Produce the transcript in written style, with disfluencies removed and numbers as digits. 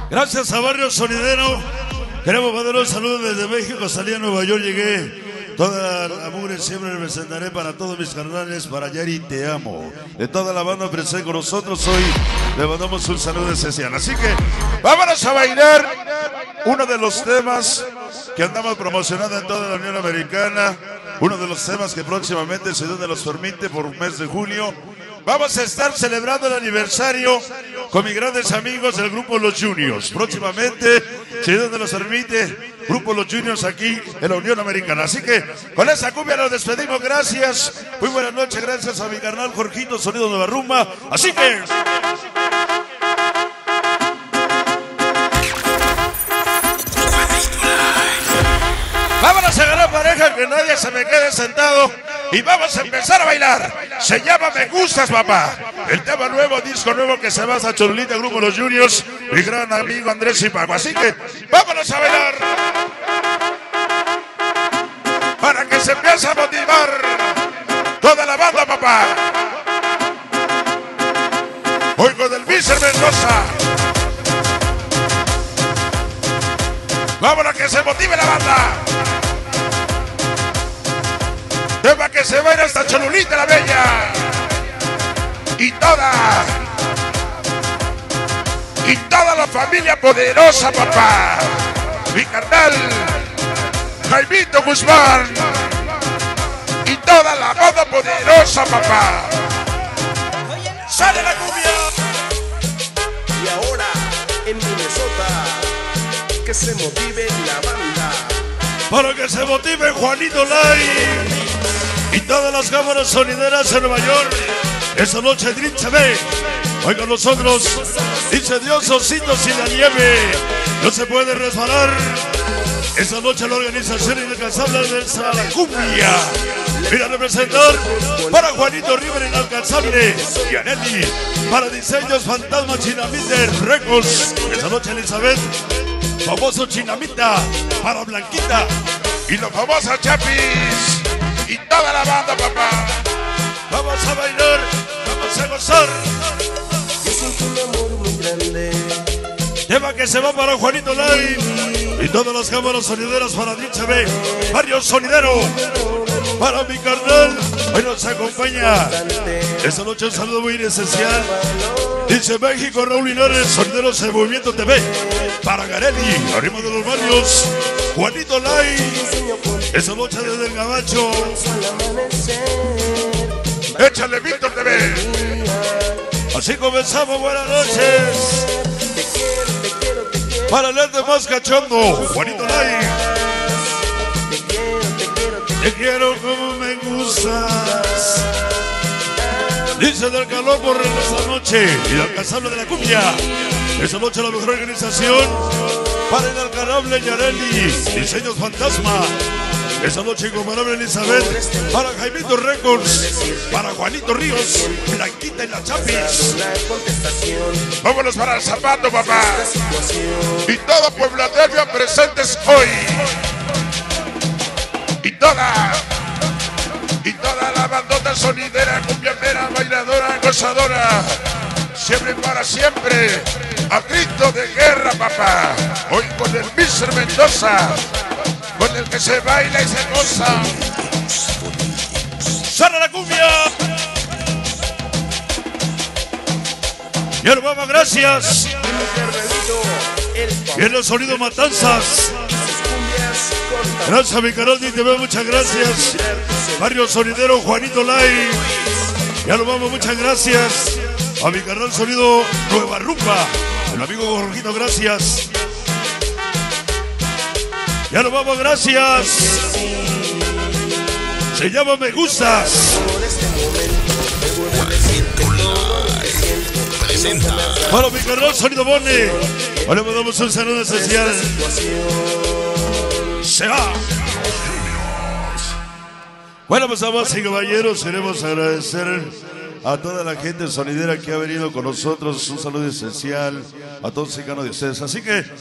Gracias a Barrio Sonidero. Queremos mandar un saludo desde México. Salí a Nueva York, llegué. Toda la mugre siempre representaré para todos mis carnales, para Yari Te Amo. De toda la banda presente con nosotros hoy, le mandamos un saludo especial. Así que vámonos a bailar uno de los temas que andamos promocionando en toda la Unión Americana. Uno de los temas que próximamente, si Dios nos los permite, por un mes de julio, vamos a estar celebrando el aniversario con mis grandes amigos del Grupo Los Juniors. Próximamente, si Dios nos los permite, Grupo Los Juniors aquí en la Unión Americana. Así que con esa cumbia nos despedimos. Gracias. Muy buenas noches. Gracias a mi carnal Jorgito, Sonido Nueva Rumba. Así que... vámonos a agarrar pareja, que nadie se me quede sentado. Y vamos a empezar a bailar. Se llama Me Gustas, papá. El tema nuevo, disco nuevo que se va a Cholulita, Grupo Los Juniors. Mi gran amigo Andrés y Paco. Así que vámonos a bailar. Para que se empiece a motivar toda la banda, papá. Hoy con el Miser Mendoza. Vámonos, que se motive la banda. Tema que se va a ir hasta Cholulita la Bella. Y toda la familia poderosa, papá. Mi carnal Jaimito Guzmán. Y toda la banda poderosa, papá. ¡Sale la cumbia! Y ahora en Minnesota, que se motive la banda. Para que se motive Juanito Lai y todas las cámaras sonideras en Nueva York. Esta noche Dream TV, hoy con nosotros, dice Dios, ositos y la nieve, no se puede resbalar. Esta noche la organización inalcanzable de la cumbia. Mira, representar para Juanito River Inalcanzable y Aneli, para Diseños Fantasma Chinamite Records. Esta noche Elizabeth, famoso Chinamita, para Blanquita y la famosa Chapis. Y toda la banda, papá. Vamos a bailar, vamos a gozar. Es un amor muy grande. Tema que se va para Juanito Live. Y todas las cámaras sonideras para Dicha B. Barrio Sonidero. Para mi carnal, hoy nos acompaña. Esta noche un saludo muy especial. Dice México, Raúl Linares, Sonideros de Movimiento TV. Para Garelli, arriba de los barrios. Juanito Live. Esa noche desde el Gabacho. Échale Víctor TV. Así comenzamos, buenas noches. Para el de más cachondo, Juanito Live. Te quiero como me gustas. Dice del calor por esta noche. Inalcanzable de la cumbia. Esta noche la mejor organización. Para Inalcanzable Yareli, Diseños Fantasma. Esa noche incomparable Elizabeth, para Jaimito Records, para Juanito Ríos, Blanquita y la Chapis. Vámonos para el zapato, papá. Y todo Puebladelfia presentes hoy. Y toda la bandota sonidera, cumbiamera, bailadora, gozadora. Siempre y para siempre, a grito de guerra, papá. Hoy con el Miser Mendoza, con el que se baila y se goza. ¡Sale la cumbia! Y el vamos, gracias. Y el sonido Matanzas. Gracias a mi canal de TV, muchas gracias. Barrio Sonidero, Juanito Live. Ya nos vamos, muchas gracias. A mi canal Sonido Nueva Rumba. El amigo Jorgito, gracias. Ya nos vamos, gracias. Se llama Me Gustas. Para mi canal Sonido Bone. Ahora le damos un saludo especial. Se va. Bueno, pues damas y caballeros, queremos agradecer a toda la gente sonidera que ha venido con nosotros. Un saludo especial a todos y cada uno de ustedes. Así que